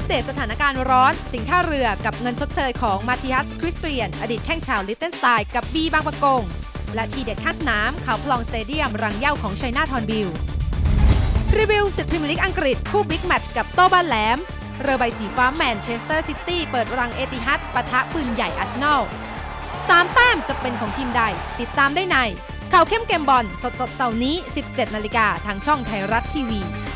เดตสถานการณ์ร้อนสิงห์ท่าเรือกับเงินชดเชยของมาธิอัสคริสเตียนอดีตแข้งชาวลิตเติ้ลสไตน์กับบีบางปะกงและทีเด็ดข้างสนามเขาพลองสเตเดียมรังเหย้าของชัยนาทฮอนบิลรีวิวศึกพรีเมียร์ลีกอังกฤษคู่บิ๊กแมตช์กับโต้บ้านแหลมเรือใบสีฟ้าแมนเชสเตอร์ซิตี้เปิดรังเอติฮัดปะทะปืนใหญ่อาร์เซนอล3 แต้มจะเป็นของทีมใดติดตามได้ในข่าวเข้มเกมบอลสดๆเสาร์นี้ 17 นาฬิกาทางช่องไทยรัฐทีวี